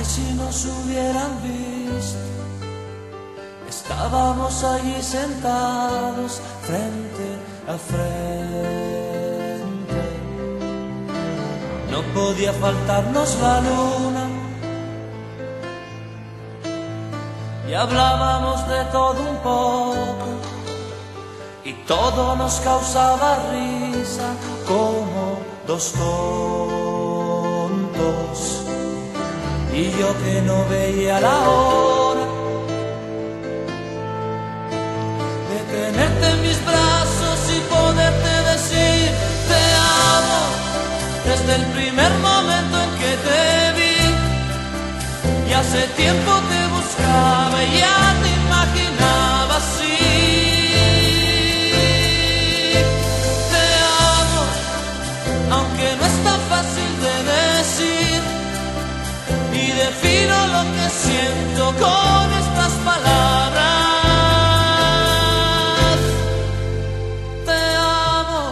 si nos hubieran visto. Estábamos allí sentados frente a frente. No podía faltarnos la luna y hablábamos de todo un poco y todo nos causaba risa como dos tontos. Y yo que no veía la hora de tenerte en mis brazos y poderte decir te amo desde el primer momento en que te vi. Y hace tiempo te buscaba y ya te imaginaba así. Te amo, aunque no es tan fácil de decir. Y defino lo que siento con estas palabras. Te amo.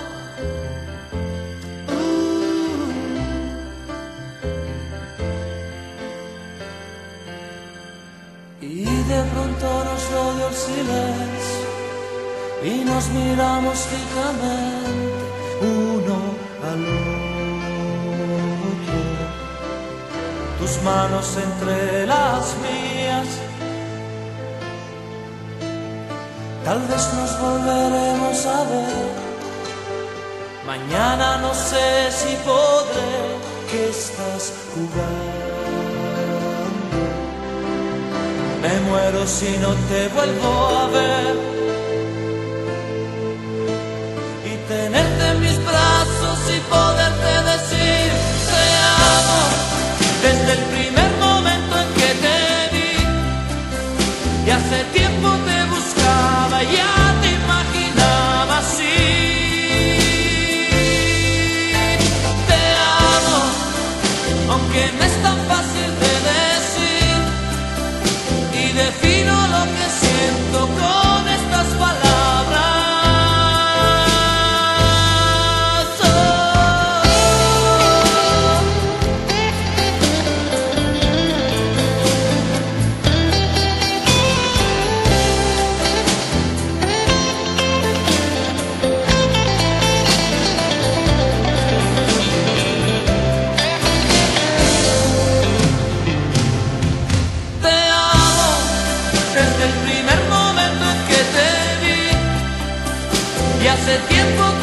Y de pronto nos rodeó el silencio y nos miramos fijamente uno al otro. Tus manos entre las mías. Tal vez nos volveremos a ver. Mañana no sé si podré. ¿Qué estás jugando? Me muero si no te vuelvo a ver. Y tenerte en mis brazos y poderte decir te amo. Desde el primer momento en que te vi. Y hace tiempo te buscaba, ya te imaginaba así. Te amo, aunque no es tan fácil de decir. Y defino lo que siento con estas palabras. Desde el primer momento en que te vi. Y hace tiempo